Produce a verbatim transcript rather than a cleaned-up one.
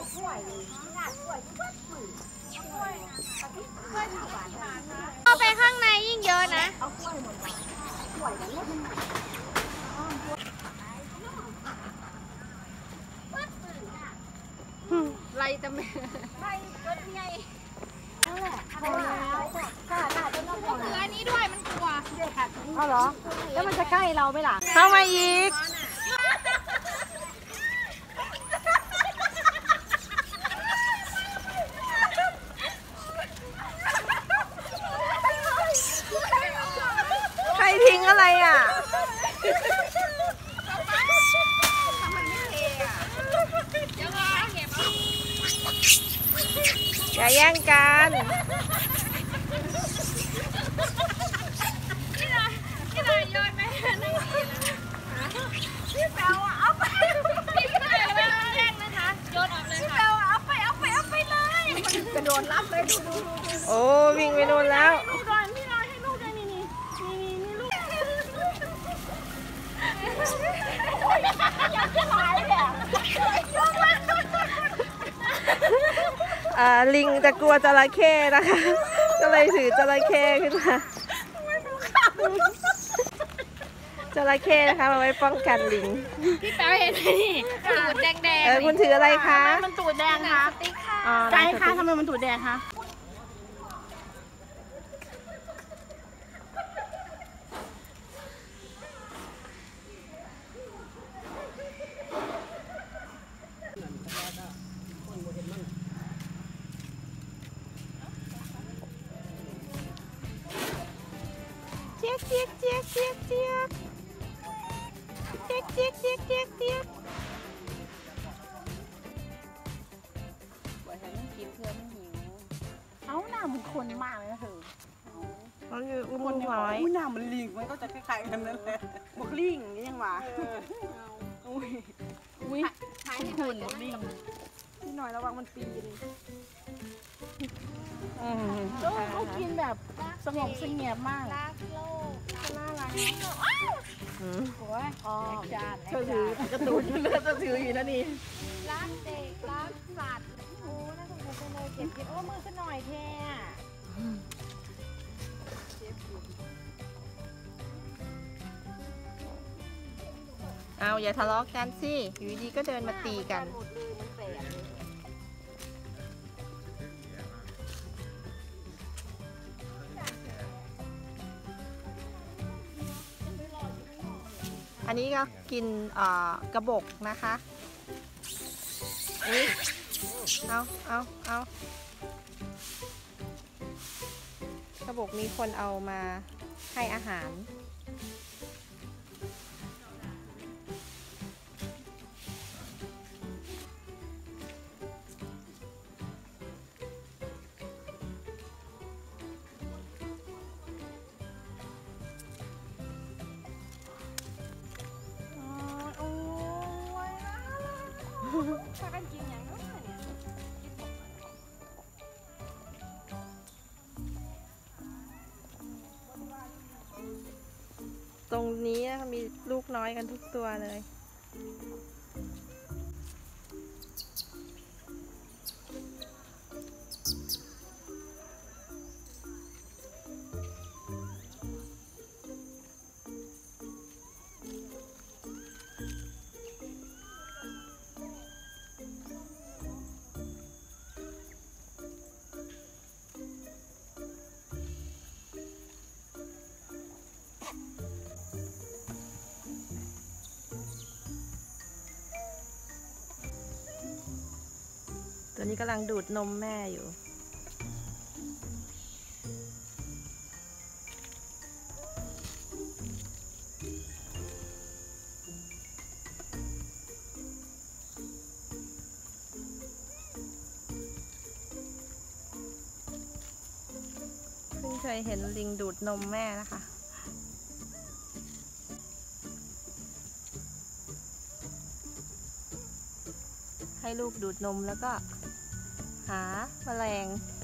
เข้าไปข้างในยิ่งเยอะนะไรแต่ไม่ไรก็ใหญ่นั่นแหละอะไรค่ะค่ะจนเราเหลืออันนี้ด้วยมันกลัวเอาเหรอแล้วมันจะใกล้เราไหมล่ะเข้ามาอีกใครทิ้งอะไรอ่ะอย่าแย่งกันนี่นะนี่นะโยนไปนั่งกินพี่แปวเอาไปพี่แปวไม่ต้องแย่งนะคะโยนออกเลยค่ะพี่แปวเอาไปเอาไปเอาไปเลยกระโดดรับเลยดูดูดูโอ้วิ่งไปโดนแล้วลูกก่อนพี่น้อยให้ลูกได้นี่นี่นี่นี่ลูกอยากจะหายเลยอ่าลิงจะกลัวจระเข้นะคะก็เลยถือจระเข้ขึ้นมาจระเข้นะคะมาไว้ป้องกันลิงพี่แป๊วเห็นไหมนี่ตูดแดงแดงเออคุณถืออะไรคะมันตูดแดงคะใช่ค่ะทำไมมันตูดแดงคะเจี๊ยกเจี๊ยกเจี๊ยกเจี๊ยกเจี๊ยกเจี๊ยกเจี๊ยกเจี๊ยกเจี๊ยกเจี๊ยกปล่อยให้มันกินเพื่อมันหิวเอาหน้ามันคนมากเลยนะเธอเอาอยู่อุ้มคนน้อยหน้ามันลิงมันก็จะคล้ายๆกันนั่นแหละบวกลิงนี่ยังหวะอุ้ยอุ้ยคล้ายที่หุ่นลิงพี่หน่อยระวังมันปีนแล้วเขากินแบบสงบเสงี่ยมมากรักโลกน่ารักโอ้ยอ๋อจานเธอถือกระตูนเลือดเธอถืออยู่นะนี่รักเด็กรักสัตว์โอ้น่าสงสารเลยเก็บเก็บโอ้มือขึ้นหน่อยแท้เอาอย่าทะเลาะกันสิอยู่ดีก็เดินมาตีกันอันนี้ก็กินกระบอกนะคะอุ๊ยเอาเอาเอากระบอกมีคนเอามาให้อาหารถ้ากันกินอย่างนั้นเนี่ยตรงนี้มีลูกน้อยกันทุกตัวเลยตัวนี้กำลังดูดนมแม่อยู่เพิ่งเคยเห็นลิงดูดนมแม่นะคะให้ลูกดูดนมแล้วก็หาแมลง